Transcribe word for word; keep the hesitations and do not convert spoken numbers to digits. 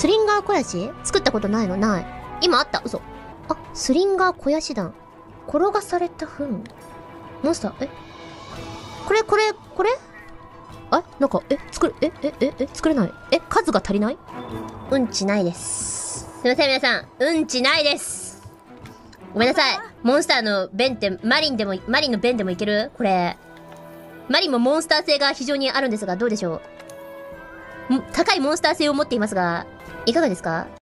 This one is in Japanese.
スリンガー肥やし作ったことないの？ない。今あった。嘘。あ、スリンガー肥やし弾。転がされた糞。モンスター、えこれ、これ、これあなんか、え作る、え、え、え、え、作れない。え数が足りない？うんちないです。すいません、皆さん。うんちないです。ごめんなさい。モンスターの弁って、マリンでも、マリンの弁でもいける？これ。マリンもモンスター性が非常にあるんですが、どうでしょう？高いモンスター性を持っていますが、いかがですか？